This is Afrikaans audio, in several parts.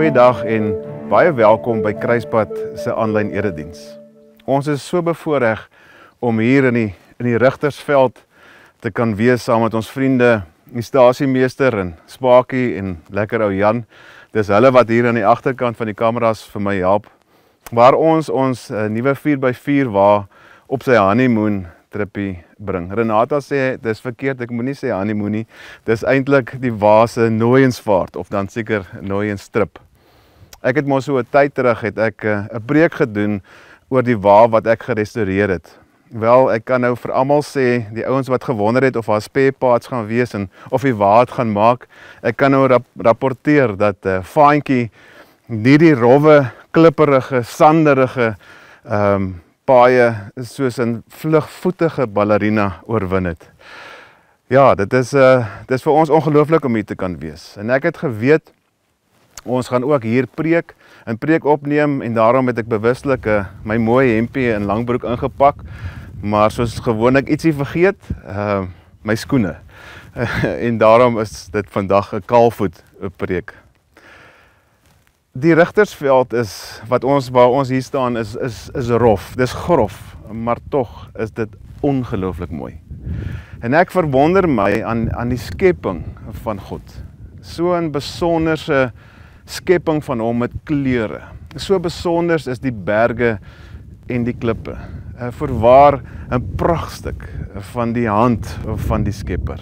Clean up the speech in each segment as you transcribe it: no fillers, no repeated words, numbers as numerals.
Goeiedag en baie welkom by Kruispad se aanlyn erediens. Ons is so bevoorreg om hier in die Rigtersveld te kan wees saam met ons vriende, die stasiemeester en Spakie en lekker ou Jan. Dis hulle wat hier aan die agterkant van die kameras vir my help, waar ons nuwe 4x4 wa op sy honeymoon trippie bring. Renata sê, dis verkeerd, ek moet nie sê honeymoon nie, dis eintlik die wa se nooiensvaart, of dan seker nooienstrip. Ek het mos so 'n tyd terug, het ek 'n preek gedoen oor die wa wat ek gerestaureer het. Wel, ek kan nou vir almal sê, die ouens wat gewonder het of haar spare parts gaan wees en of die wa het gaan maak, ek kan nou rapporteer dat Faantjie nie die rowwe, klipperige, sanderige paaie soos 'n vlugvoetige ballerina oorwin het. Ja, dit is vir ons ongelooflik om hier te kan wees. En ek het geweet, ons gaan ook hier preek opneem en daarom het ek bewuslik my mooi hempie en langbroek ingepak, maar soos gewoonlik ietsie vergeet, my skoene. En daarom is dit vandag 'n kaalvoet preek. Die Rigtersveld is, waar ons hier staan, is rof, dis grof, maar tog is dit ongelooflik mooi. En ek verwonder my aan die skepping van God. So 'n besonderse skepping van hom met kleure. So besonders is die berge en die klippe. Voorwaar 'n pragtstuk van die hand van die Skepper.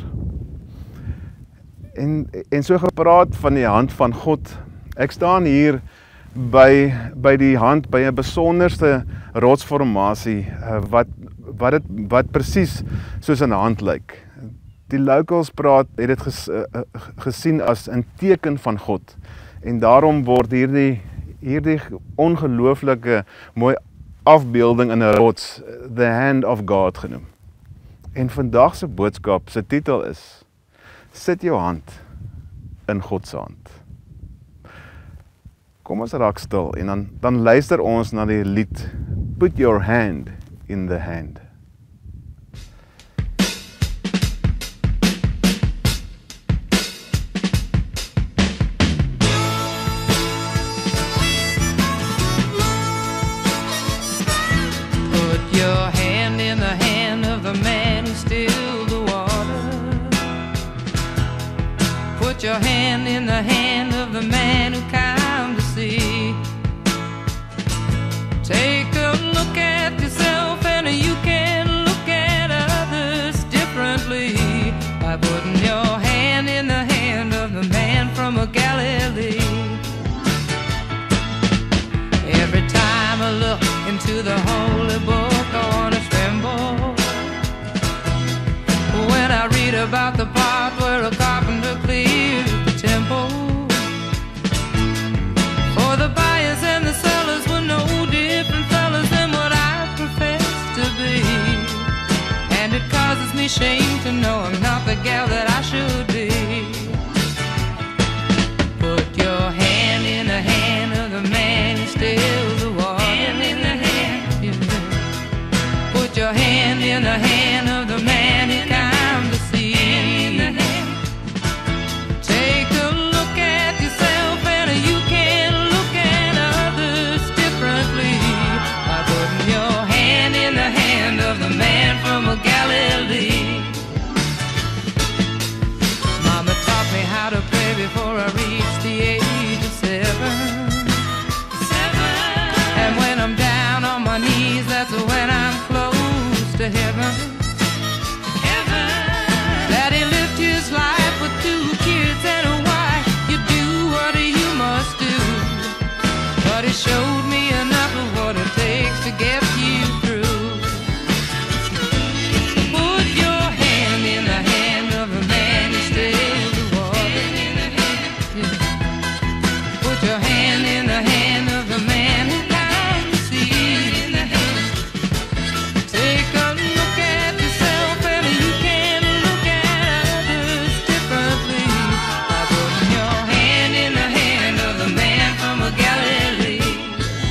En so gepraat van die hand van God. Ek staan hier by die hand, by 'n besonderste rotsformasie wat presies soos 'n hand lyk. Die locals het dit gesien as 'n teken van God. En daarom word hierdie ongelooflike mooi afbeelding in 'n rots the hand of God genoem. En vandag se boodskap se titel is: sit jou hand in God se hand. Kom ons raak stil en dan luister ons na die lied Put Your Hand in the Hand. Put your hand in the hand of the man who stilled the water. Put your hand in the hand of the man who calmed the sea. Take a look at yourself and you can look at others differently by putting your hand in the hand of the man from Galilee. Every time I look into the holy book, I want to tremble. When I read about the part where a carpenter cleared the temple, for the buyers and the sellers were no different fellas than what I profess to be. And it causes me shame to know I'm not the gal that I should be. Put your hand in the hand of the man who stilled the water. Hand in the hand, yeah. Put your hand in the hand of the man who calmed the sea. Take a look at yourself and you can look at others differently by putting your hand in the hand of the man from Galilee. Mama taught me how to pray before I reached the age of 7. And when I'm down on my knees, that's when I'm close to heaven. Daddy lived his life with 2 kids and a wife. You do what you must do, but he showed me enough of what it takes to get you through. Put your hand in the hand of the man who stilled the water. Yeah. Put your hand in the hand of the man who calmed the sea. Take a look at yourself and you can look at others differently by putting your hand in the hand of the man from Galilee.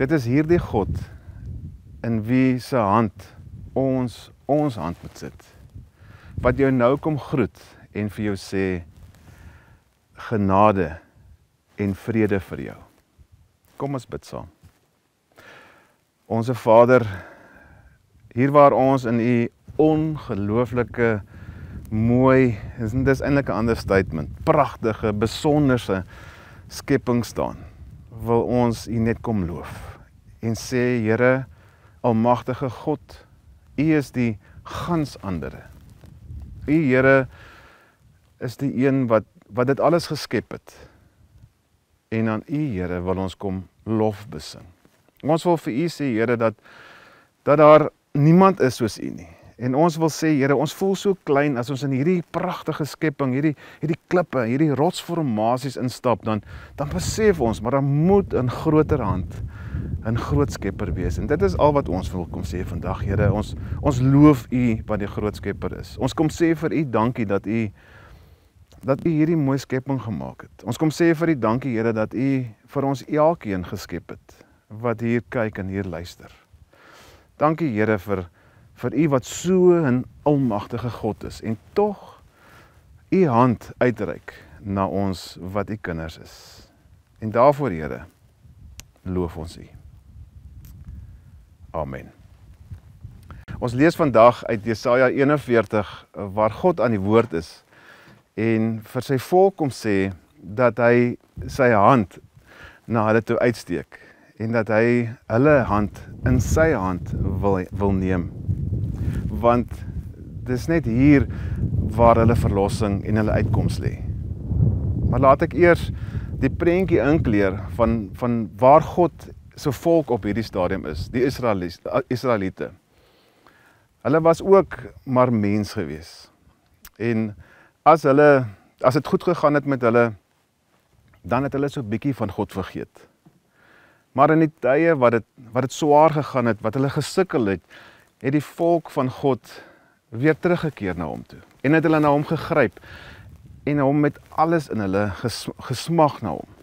Dit is hierdie God in wie se hand ons hand moet sit. Wat jou nou kom groet en vir jou sê, genade en vrede vir jou. Kom ons bid saam. Onse Vader, hier waar ons in u ongelooflike mooi, dis eintlik 'n understatement, pragtige, besonderse skepping staan, wil ons u net kom loof en sê, Here, almagtige God, u is die gans andere. U, Here, is die een wat dit alles geskep het. En aan u, Here, wil ons kom lof besing. Ons wil vir u sê, Here, dat daar niemand is soos u nie. En ons wil sê, Here, ons voel so klein as ons in hierdie pragtige skepping, hierdie klippe, hierdie rotsformasies instap, dan besef ons, maar dan moet 'n groter hand, 'n groot skepper wees. En dit is al wat ons wil kom sê vandag, Here. Ons loof u wat die groot skepper is. Ons kom sê vir u dankie dat u hierdie mooi skepping gemaak het. Ons kom sê vir u dankie, Here, dat u vir ons elkeen geskep het, wat hier kyk en hier luister. Dankie, Here, vir u wat so 'n almagtige God is, en tog u hand uitreik na ons wat u kinders is. En daarvoor, Here, loof ons u. Amen. Ons lees vandag uit Jesaja 41, waar God aan die woord is, en vir sy volk kom sê, dat hy sy hand na hulle toe uitsteek, en dat hy hulle hand in sy hand wil neem. Want dis net hier waar hulle verlossing en hulle uitkoms lê. Maar laat ek eers die prentjie inkleer van waar God se volk op hierdie stadium is, die Israeliete. Hulle was ook maar mens gewees. En as dit goed gegaan het met hulle, dan het hulle so 'n bietjie van God vergeet. Maar in die tye wat dit swaar gegaan het, wat hulle gesukkel het die volk van God weer teruggekeer na hom toe. En het hulle na hom gegryp en hom met alles in hulle gesmag na hom.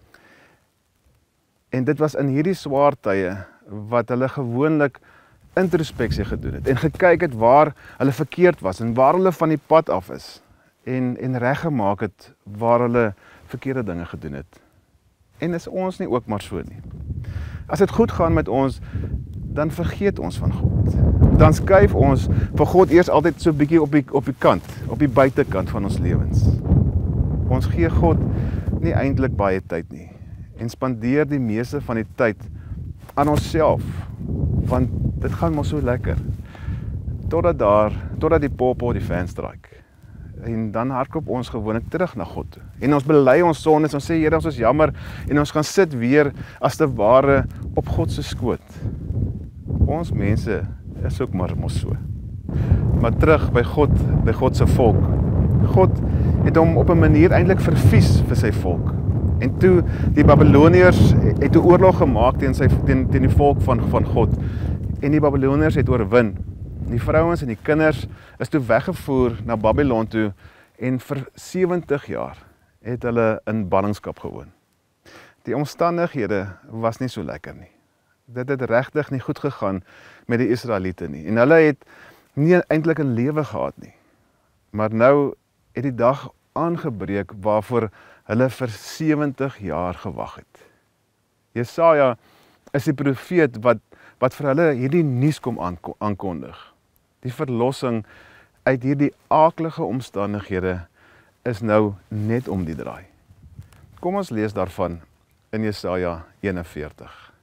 En dit was in hierdie swaar tye wat hulle gewoonlik introspeksie gedoen het en gekyk het waar hulle verkeerd was en waar hulle van die pad af is en reggemaak het waar hulle verkeerde dinge gedoen het. En is ons nie ook maar so nie? As dit goed gaan met ons, dan vergeet ons van God. Dan skuif ons vir God eers altyd so 'n bietjie op die kant, op die buitekant van ons lewens. Ons gee God nie eintlik baie tyd nie en spandeer die meeste van die tyd aan onsself, want dit gaan maar so lekker. Totdat die popo die venstryk. En dan hardloop ons gewoonlik terug na God toe. En ons bely ons sondes, ons sê, Here, ons is jammer, en ons gaan sit weer as te ware op God se skoot. Ons mense is ook maar mos so. Maar terug by God se volk. God het hom op 'n manier eintlik vervies vir sy volk. En toe die Babyloniërs het 'n oorlog gemaak teen die volk van God. En die Babyloniërs het oorwin. Die vrouens en die kinders is toe weggevoer na Babylon toe en vir 70 jaar het hulle in ballingskap gewoon. Die omstandighede was nie so lekker nie. Dit het regtig nie goed gegaan met die Israeliete nie. En hulle het nie eintlik 'n lewe gehad nie. Maar nou het die dag aangebreek waarvoor hulle vir 70 jaar gewag het. Jesaja is die profeet wat vir hulle hierdie nuus kom aankondig. Die verlossing uit hierdie aaklige omstandighede is nou net om die draai. Kom ons lees daarvan in Jesaja 41.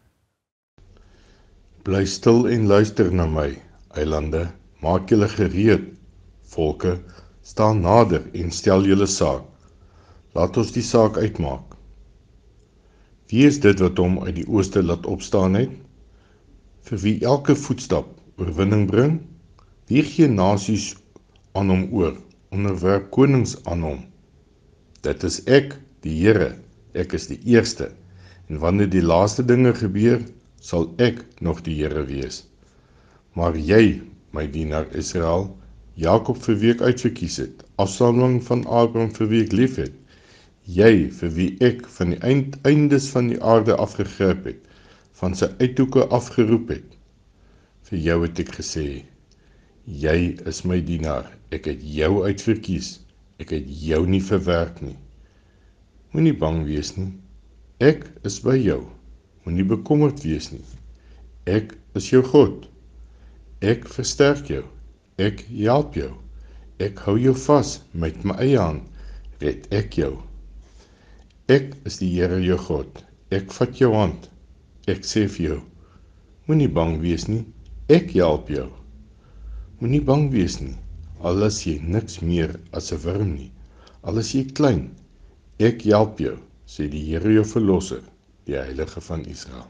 Bly stil en luister na my, eilande, maak julle gereed, volke, staan nader en stel julle saak. Laat ons die saak uitmaak. Wie is dit wat hom uit die ooste laat opstaan het? Vir wie elke voetstap oorwinning bring? Wie gee nasies aan hom oor, onderwerp konings aan hom? Dit is ek, die Here, ek is die eerste, en wanneer die laaste dinge gebeur, sal ek nog die Here wees. Maar jy, my dienaar Israel, Jakob vir wie ek uitverkies het, afstammeling van Abraham vir wie ek lief het, jy vir wie ek van die eindes van die aarde afgegryp het, van sy uithoeke afgeroep het. Vir jou het ek gesê, jy is my dienaar, ek het jou uitverkies, ek het jou nie verwerk nie. Moenie bang wees nie, ek is by jou, moenie bekommerd wees nie. Ek is jou God, ek versterk jou, ek help jou, ek hou jou vas met my eie hand, red ek jou. Ek is die Here jou God, ek vat jou hand, ek sê vir jou, moenie bang wees nie, ek help jou. Moenie bang wees nie, al is jy niks meer as 'n wurm nie, al is jy klein, ek help jou, sê die Here jou verlosser, die Heilige van Israel.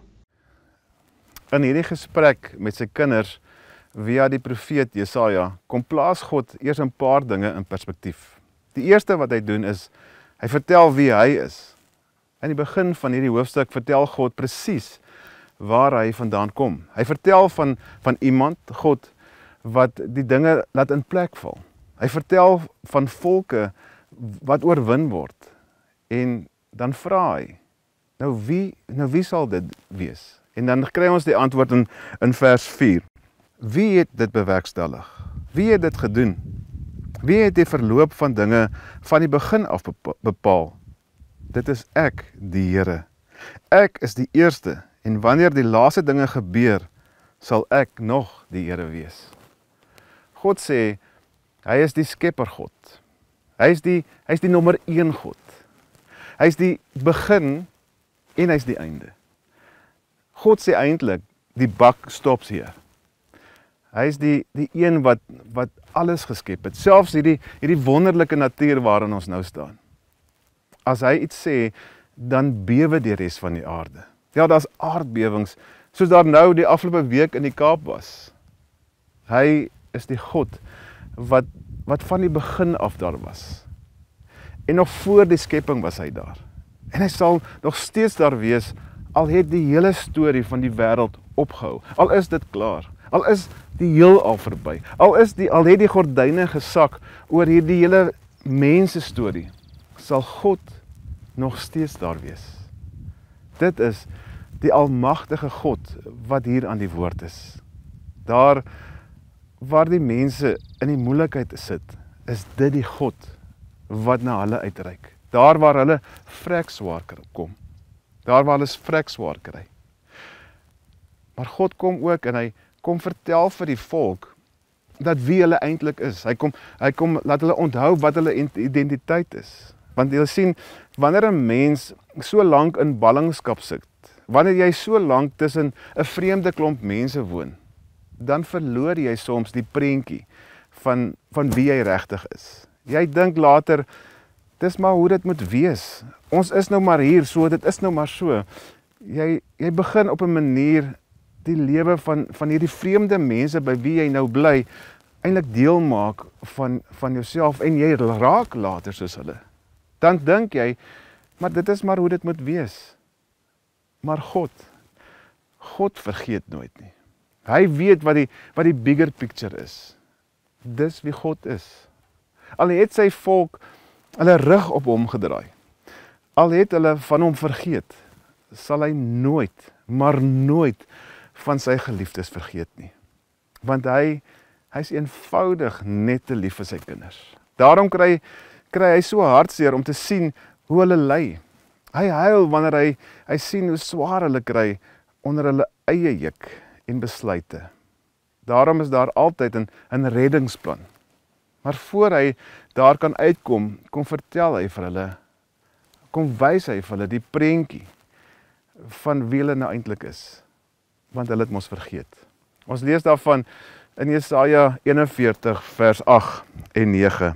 In hierdie gesprek met sy kinders via die profeet Jesaja, kom plaas God eers 'n paar dinge in perspektief. Die eerste wat hy doen is, hy vertel wie hy is. In die begin van hierdie hoofstuk vertel God presies waar hy vandaan kom. Hy vertel van iemand, God, wat die dinge laat in plek val. Hy vertel van volke wat oorwin word. En dan vra hy, nou wie sal dit wees? En dan kry ons die antwoord in vers 4. Wie het dit bewerkstellig? Wie het dit gedoen? Wie het die verloop van dinge van die begin af bepaal? Dit is ek, die Here. Ek is die eerste, en wanneer die laaste dinge gebeur, sal ek nog die Here wees. God sê, hy is die skepper God. Hy is die nommer 1 God. Hy is die begin en hy is die einde. God sê eintlik, die bak stops hier. Hy is die een wat alles geskep het, selfs hierdie wonderlike natuur waarin ons nou staan. As hy iets sê, dan bewe die res van die aarde. Ja, daar's aardbewings, soos daar nou die afgelope week in die Kaap was. Hy is die God wat van die begin af daar was. En nog voor die skepping was hy daar. En hy sal nog steeds daar wees, al het die hele storie van die wêreld opgehou. Al is dit klaar. Al is die heelal verby. Al het die gordyne gesak oor hierdie hele mensestorie, sal God nog steeds daar wees. Dit is die almagtige God wat hier aan die woord is. Daar waar die mense in die moeilikheid sit, is dit die God wat na hulle uitreik. Daar waar hulle vrek swaar kom. Daar waar hulle vrek swaar kry. Maar God kom ook en hy kom vertel vir die volk dat wie hulle eintlik is. Hy kom laat hulle onthou wat hulle identiteit is. Want jy sien, wanneer 'n mens so lank in ballingskap sit, wanneer jy so lank tussen 'n vreemde klomp mense woon, dan verloor jy soms die prentjie van wie jy regtig is. Jy dink later, dis maar hoe dit moet wees. Ons is nou maar hier, so dit is nou maar so. Jy begin op 'n manier die lewe van hierdie vreemde mense by wie jy nou bly, eintlik deel maak van jouself en jy raak later soos hulle. Dan dink jy, maar dit is maar hoe dit moet wees. Maar God vergeet nooit nie. Hy weet wat die bigger picture is. Dis wie God is. Al het sy volk hulle rug op hom gedraai, al het hulle van hom vergeet, sal hy nooit, maar nooit van sy geliefdes vergeet nie. Want hy's eenvoudig net te lief vir sy kinders. Daarom kry hy so hartseer om te sien hoe hulle ly. Hy huil wanneer hy sien hoe swaar hulle kry onder hulle eie juk en besluite. Daarom is daar altyd 'n reddingsplan. Maar voor hy daar kan uitkom, kom vertel hy vir hulle, kom wys hy vir hulle die prentjie van wie hulle nou eintlik is. Want hulle het mos vergeet. Ons lees daarvan in Jesaja 41 vers 8 en 9.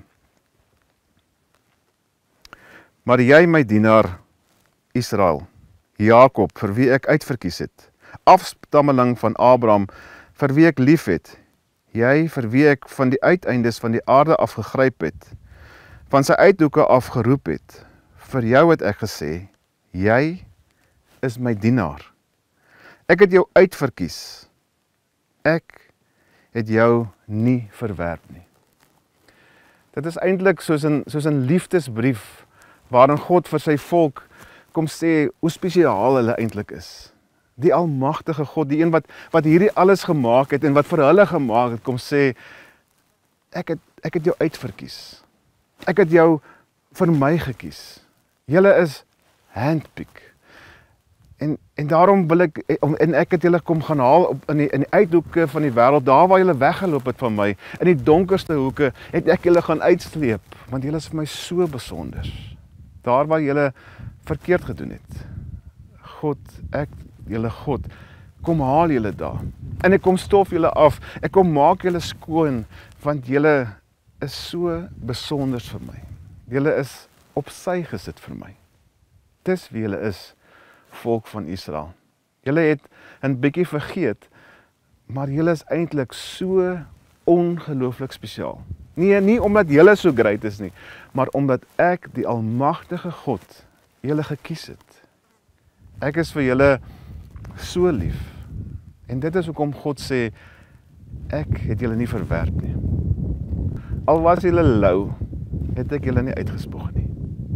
Maar jy my dienaar Israel, Jakob, vir wie ek uitverkies het, afstammeling van Abraham, vir wie ek lief het, jy vir wie ek van die uiteindes van die aarde afgegryp het, van sy uithoeke afgeroep het, vir jou het ek gesê, jy is my dienaar. Ek het jou uitverkies, ek het jou nie verwerp nie. Dit is eintlik soos 'n liefdesbrief, waarin God vir sy volk kom sê hoe spesiaal hulle eintlik is. Die almagtige God, die een wat hierdie alles gemaak het en wat vir hulle gemaak het, kom sê, ek het jou uitverkies. Ek het jou vir my gekies. Julle is handpick. En daarom wil ek het julle kom gaan haal in die uithoeke van die wêreld, daar waar julle weggeloop het van my, in die donkerste hoeke, het ek julle gaan uitsleep, want julle is vir my so besonder. Daar waar julle verkeerd gedoen het. God, julle God, kom haal julle daar. En ek kom stof julle af, ek kom maak julle skoon, want julle is so besonders vir my. Julle is op sy gesit vir my. Dis wie julle is, volk van Israel. Julle het 'n bietjie vergeet, maar julle is eintlik so ongelooflik spesiaal. Nie omdat julle so great is nie, maar omdat ek, die almagtige God, julle gekies het. Ek is vir julle so lief. En dit is hoekom God sê, ek het julle nie verwerp nie. Al was julle lou, het ek julle nie uitgespoeg nie.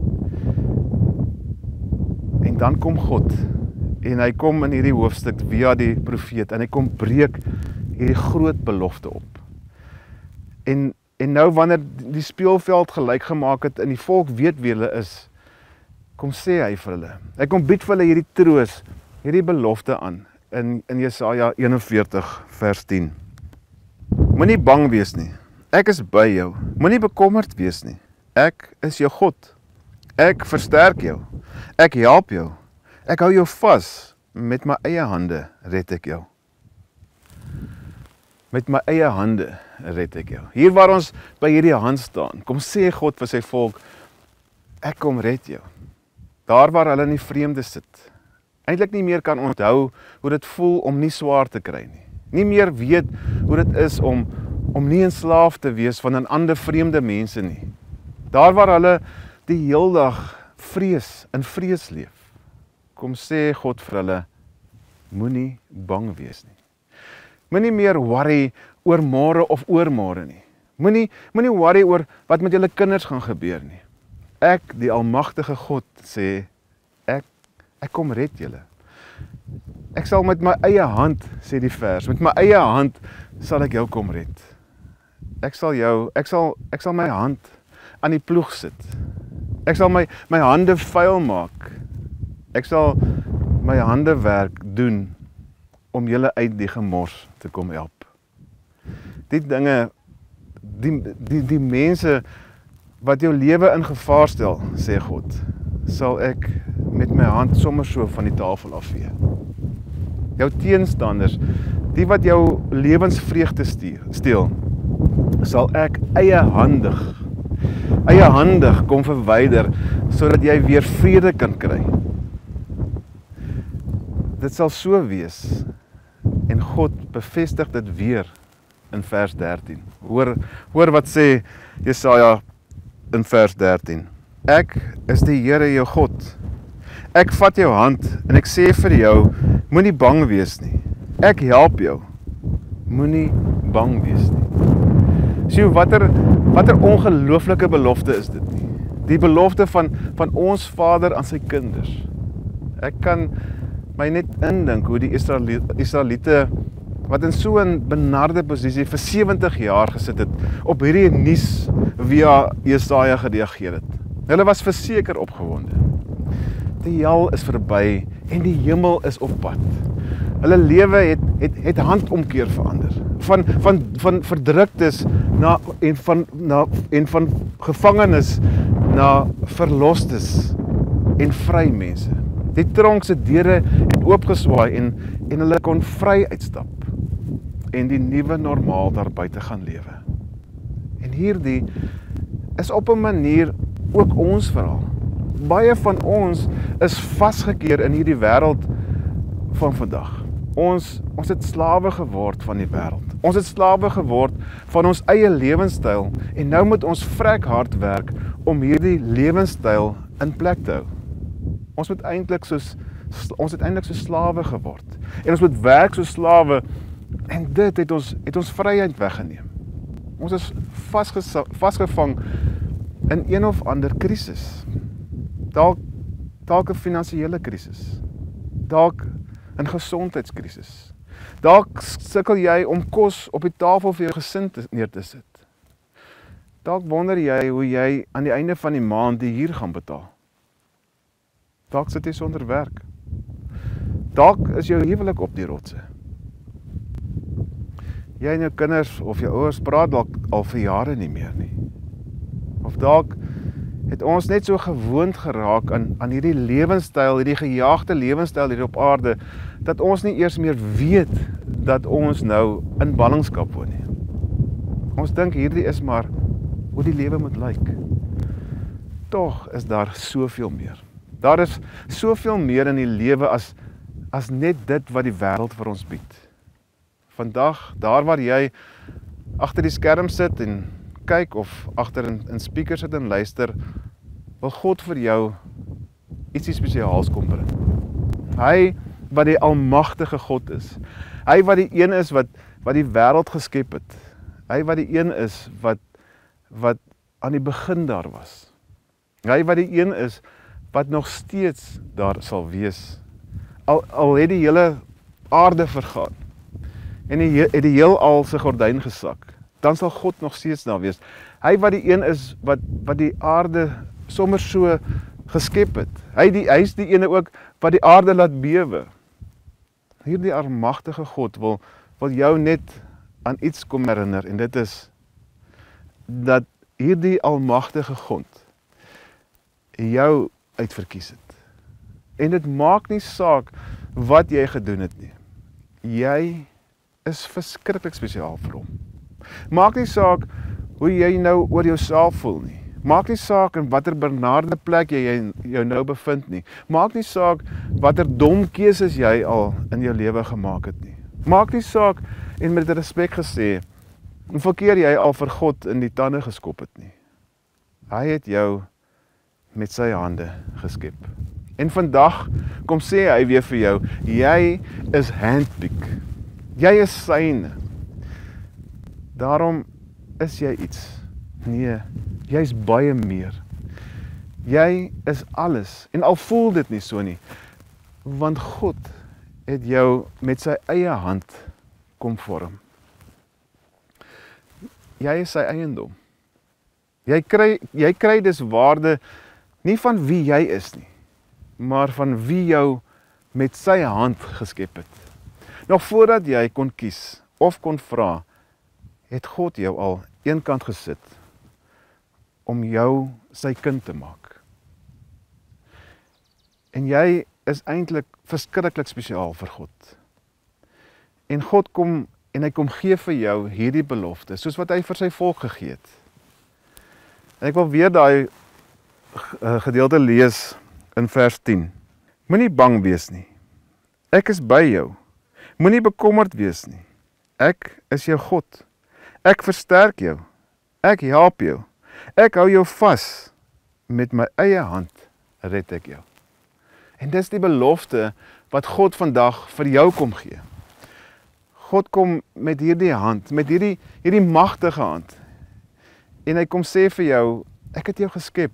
En dan kom God, en hy kom in hierdie hoofstuk via die profeet, en hy kom breek hierdie groot belofte op. En nou wanneer die speelveld gelyk gemaak het, en die volk weet wie hulle is, kom sê hy vir hulle. Hy kom bied vir hulle hierdie troos, hierdie belofte aan, in Jesaja 41 vers 10. Moenie bang wees nie, ek is by jou. Moenie bekommerd wees nie, ek is jou God. Ek versterk jou, ek help jou, ek hou jou vas, met my eie hande red ek jou. Met my eie hande red ek jou. Hier waar ons by hierdie hand staan, kom sê God vir sy volk, ek kom red jou. Daar waar hulle in die vreemde sit, eintlik nie meer kan onthou hoe dit voel om nie swaar te kry nie. Nie meer weet hoe dit is om nie 'n slaaf te wees van 'n ander vreemde mense nie. Daar waar hulle die heeldag vrees leef, kom sê God vir hulle, moenie bang wees nie. Moenie meer worry oor môre of oormôre nie. Moenie worry oor wat met julle kinders gaan gebeur nie. Ek, die almagtige God, sê, ek kom red julle. Ek sal met my eie hand, sê die vers, met my eie hand sal ek jou kom red. Ek sal my hand aan die ploeg sit. Ek sal my hande vuil maak. Ek sal my hande werk doen om julle uit die gemors te kom help. Die dinge, die mense wat jou lewe in gevaar stel, sê God, sal ek met my hand sommer so van die tafel afvee. Jou teenstanders, die wat jou lewensvreugde steel, sal ek eiehandig kom verwyder, sodat jy weer vrede kan kry. Dit sal so wees, en God bevestig dit weer in vers 13. Hoor wat sê Jesaja in vers 13. Ek is die Here jou God. Ek vat jou hand en ek sê vir jou, moenie bang wees nie. Ek help jou. Moenie bang wees nie. Sien, watter ongelooflike belofte is dit nie? Die belofte van ons Vader aan sy kinders. Ek kan my net indink hoe die Israeliete, wat in so 'n benarde posisie vir 70 jaar gesit het, op hierdie nuus via Jesaja gereageer het. Hulle was verseker opgewonde. Die hel is verby en die hemel is op pad. Hulle lewe het handomkeer verander. Van verdruktes en van gevangenes na verlostes en vry mense. Die tronk se deure het oopgeswaai en hulle kon vry uitstap en die nuwe normaal daar buite gaan lewe. En hierdie is op 'n manier ook ons verhaal. Baie van ons is vasgekeer in hierdie wêreld van vandag. Ons het slawe geword van die wêreld. Ons het slawe geword van ons eie lewenstyl en nou moet ons vrek hard werk om hierdie lewenstyl in plek te hou. Ons het eintlik so slawe geword. En ons moet werk so slawe en dit het ons vryheid weggeneem. Ons is vasgevang in een of ander krisis. Dalk 'n finansiële krisis. Dalk in gesondheidskrisis. Dalk sukkel jy om kos op die tafel vir jou gesin neer te sit. Dalk wonder jy hoe jy aan die einde van die maand die huur gaan betaal. Dalk sit jy sonder werk. Dalk is jou huwelik op die rotse. Jy en jou kinders of jou ouers praat dalk al vir jare nie meer nie. Of dalk het ons net so gewoond geraak aan hierdie lewenstyl, hierdie gejaagde lewenstyl hier op aarde, dat ons nie eers meer weet dat ons nou in ballingskap woon nie. Ons dink hierdie is maar hoe die lewe moet lyk. Tog is daar soveel meer. Daar is soveel meer in die lewe as net dit wat die wêreld vir ons bied. Vandag, daar waar jy agter die skerm sit en kyk of agter in speaker sit en luister, wil God vir jou ietsie spesiaals kom bring. Hy wat die almagtige God is. Hy wat die een is wat die wêreld geskep het. Hy wat die een is wat aan die begin daar was. Hy wat die een is wat nog steeds daar sal wees. Al het die hele aarde vergaan en het die heelal se gordyn gesak, dan sal God nog steeds daar wees. Hy wat die een is wat die aarde sommer so geskep het. Hy is die ene ook wat die aarde laat bewe. Hierdie almagtige God wil jou net aan iets kom herinner, en dit is dat hierdie almagtige God jou uitverkies het. En dit maak nie saak wat jy gedoen het nie. Jy is verskriklik spesiaal vir hom. Maak nie saak hoe jy nou oor jouself voel nie. Maak nie saak in watter benarde plek jy jou nou bevind nie. Maak nie saak watter dom keuses jy al in jou lewe gemaak het nie. Maak nie saak, en met respek gesê, hoeveel keer jy al vir God in die tande geskop het nie. Hy het jou met sy hande geskep. En vandag kom sê hy weer vir jou, jy is handpick. Jy is syne. Daarom is jy iets. Nee, jy is baie meer. Jy is alles. En al voel dit nie so nie, want God het jou met sy eie hand kom vorm. Jy is sy eiendom. Jy kry dus waarde nie van wie jy is nie, maar van wie jou met sy hand geskep het. Nog voordat jy kon kies of kon vra, het God jou al eenkant gesit om jou sy kind te maak. En jy is eintlik verskriklik spesiaal vir God. En God kom en hy kom gee vir jou hierdie belofte, soos wat hy vir sy volk gegee het. En ek wil weer daai gedeelte lees in vers 10. Moenie bang wees nie. Ek is by jou. Moenie bekommerd wees nie. Ek is jou God. Ek versterk jou. Ek help jou. Ek hou jou vas. Met my eie hand red ek jou. En dis die belofte wat God vandag vir jou kom gee. God kom met hierdie hand, met hierdie magtige hand. En hy kom sê vir jou, ek het jou geskep.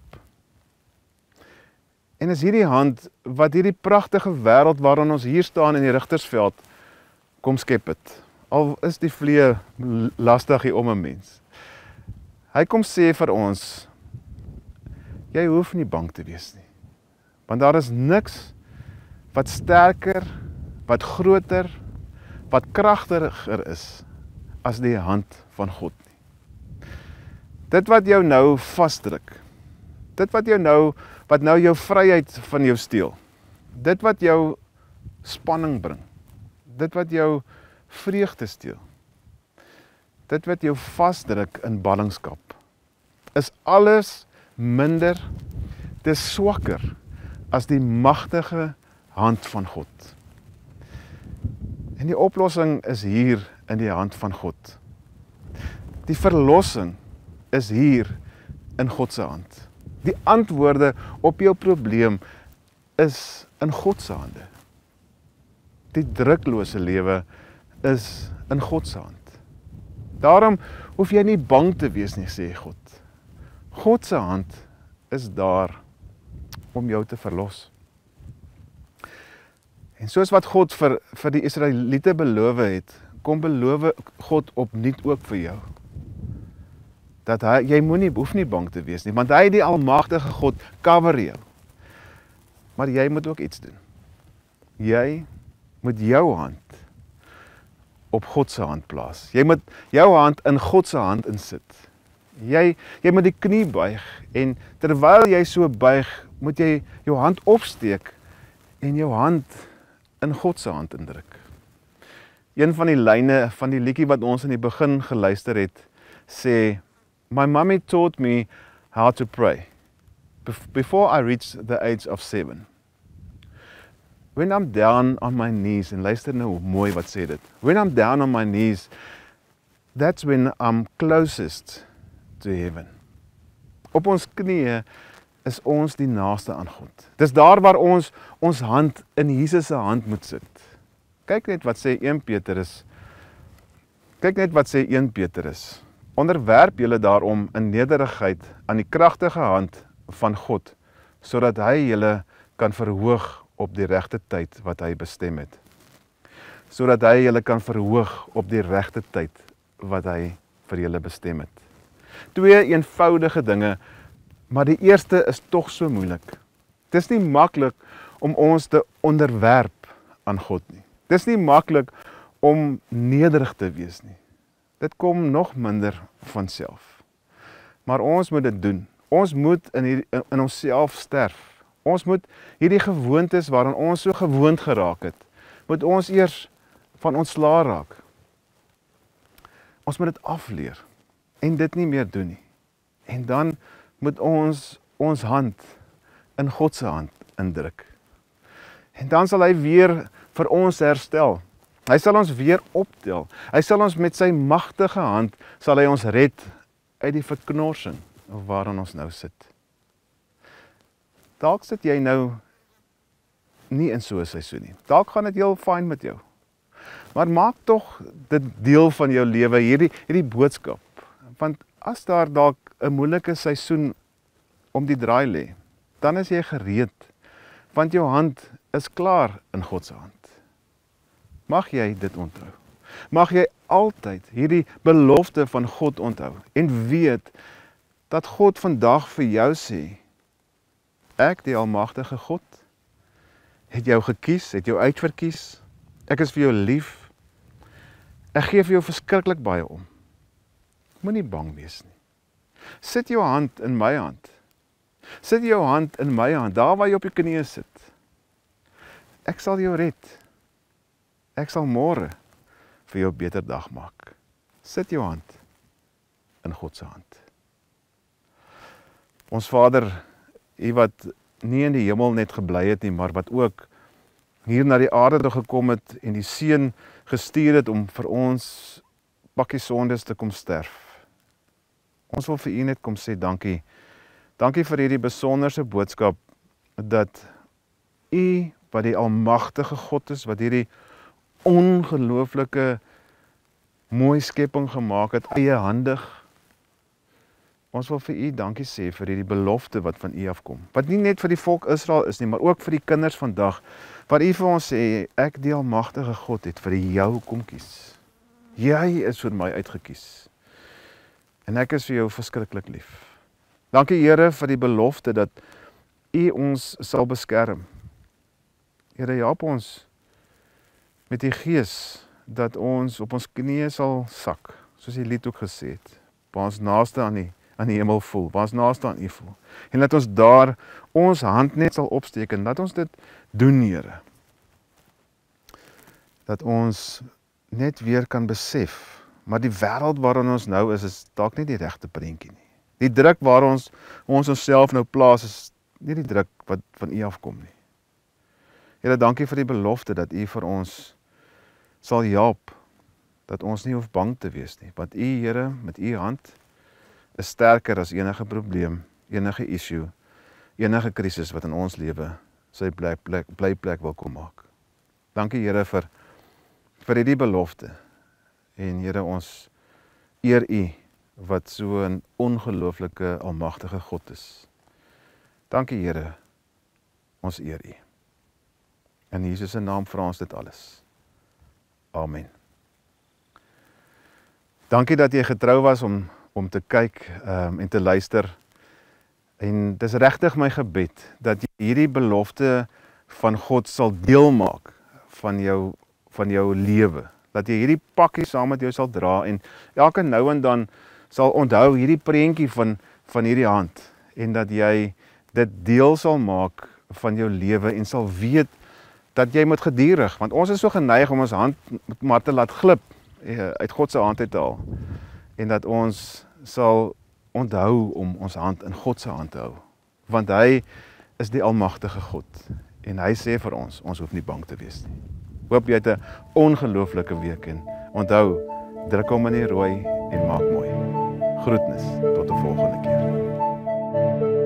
En is hierdie hand wat hierdie pragtige wêreld waarin ons hier staan in die Rigtersveld kom skep het. Al is die vlee lastig hier om 'n mens. Hy kom sê vir ons, jy hoef nie bang te wees nie. Want daar is niks wat sterker, wat groter, wat kragtiger is as die hand van God nie. Dit wat jou nou vasdruk, dit wat nou jou vryheid van jou steel, dit wat jou spanning bring, dit wat jou vreugde steel, dit wat jou vasdruk in ballingskap, is alles minder, dis swakker as die magtige hand van God. En die oplossing is hier in die hand van God. Die verlossing is hier in God se hand. Die antwoorde op jou probleem is in God se hande. Die druklose lewe is in God se hand. Daarom hoef jy nie bang te wees nie, sê God. God se hand is daar om jou te verlos. En soos wat God vir die Israeliete beloof het, kom beloof God opnuut ook vir jou. Dat jy hoef nie bang te wees nie, want hy die almagtige God cover jou. Maar jy moet ook iets doen. Jy moet jou hand op God se hand plaas. Jy moet jou hand in God se hand insit. Jy moet die knie buig en terwyl jy so buig, moet jy jou hand opsteek en jou hand in God se hand indruk. Een van die lyne van die liedjie wat ons in die begin geluister het, sê, "My mommy taught me how to pray before I reached the age of 7. When I'm down on my knees," en luister nou mooi wat sê dit. "When I'm down on my knees, that's when I'm closest to heaven." Op ons knieë is ons die naaste aan God. Dis daar waar ons hand in Jesus se hand moet sit. Kyk net wat sê 1 Petrus. Kyk net wat sê 1 Petrus. "Onderwerp julle daarom in nederigheid aan die kragtige hand van God, sodat hy julle kan verhoog op die regte tyd wat hy bestem het." Sodat hy julle kan verhoog op die regte tyd wat hy vir julle bestem het. 2 eenvoudige dinge, maar die eerste is tog so moeilik. Dis nie maklik om ons te onderwerp aan God nie. Dis nie maklik om nederig te wees nie. Dit kom nog minder van self. Maar ons moet dit doen. Ons moet in onsself sterf. Ons moet hierdie gewoontes waaraan ons so gewoond geraak het, moet ons eers van ontslae raak. Ons moet dit afleer en dit nie meer doen nie. En dan moet ons hand in God se hand indruk. En dan sal hy weer vir ons herstel. Hy sal ons weer optel. Hy sal ons met sy magtige hand, sal hy ons red uit die verknorsing waarin ons nou sit. Dalk sit jy nou nie in so 'n seisoen nie. Dalk gaan dit heel fyn met jou. Maar maak tog dit deel van jou lewe, hierdie boodskap. Want as daar dalk 'n moeilike seisoen om die draai lê, dan is jy gereed, want jou hand is klaar in God se hand. Mag jy dit onthou. Mag jy altyd hierdie belofte van God onthou en weet dat God vandag vir jou sê, ek die almagtige God het jou gekies, het jou uitverkies. Ek is vir jou lief. Ek gee vir jou verskriklik baie om. Moenie bang wees nie. Sit jou hand in my hand. Sit jou hand in my hand, daar waar jy op jou knieë sit. Ek sal jou red. Ek sal môre vir jou 'n beter dag maak. Sit jou hand in God se hand. Ons Vader, U wat nie in die hemel net gebly het nie, maar wat ook hier na die aarde toe gekom het en die Seun gestuur het om vir ons pakkie sondes te kom sterf. Ons wil vir U net kom sê dankie. Dankie vir hierdie besonderse boodskap dat U wat die almagtige God is, wat hierdie ongelooflike mooi skepping gemaak het, eiehandig. Ons wil vir U dankie sê vir hierdie belofte wat van U afkom. Wat nie net vir die volk Israel is nie, maar ook vir die kinders vandag. Wat U vir ons sê, ek die almagtige God het vir jou kom kies. Jy is vir my uitgekies. En ek is vir jou verskriklik lief. Dankie Here vir die belofte dat U ons sal beskerm. Here, help ons met die Gees dat ons op ons knieë sal sak, soos die lied ook gesê het, waar ons naaste aan die hemel voel, waar ons naaste aan U voel. En dat ons daar ons hand net sal opsteek en dat ons dit doen, Here. Dat ons net weer kan besef, maar die wêreld waarin ons nou is dalk nie die regte prentjie nie. Die druk waar ons onsself nou plaas is nie die druk wat van U afkom nie. Here, dankie vir die belofte dat U vir ons sal help, dat ons nie hoef bang te wees nie, want U, Here, met U hand is sterker as enige probleem, enige issue, enige krisis wat in ons lewe sy blyplek wil kom maak. Dankie Here vir hierdie belofte. En Here, ons eer U wat so 'n ongelooflike almagtige God is. Dankie Here, ons eer U. In Jesus se naam vra ons dit alles. Amen. Dankie dat jy getrou was om te kyk en te luister. En dis regtig my gebed dat jy hierdie belofte van God sal deel maak van jou lewe. Dat jy hierdie pakkie saam met jou sal dra en elke nou en dan sal onthou hierdie prentjie van hierdie hand en dat jy dit deel sal maak van jou lewe en sal weet dat jy moet gedurig, want ons is so geneig om ons hand maar te laat glip uit God se hand uit te haal en dat ons sal onthou om ons hand in God se hand te hou, want hy is die almagtige God en hy sê vir ons hoef nie bang te wees nie. Hoop jy het 'n ongelooflike week en onthou, druk hom in die rooi en maak mooi. Groetnis tot 'n volgende keer.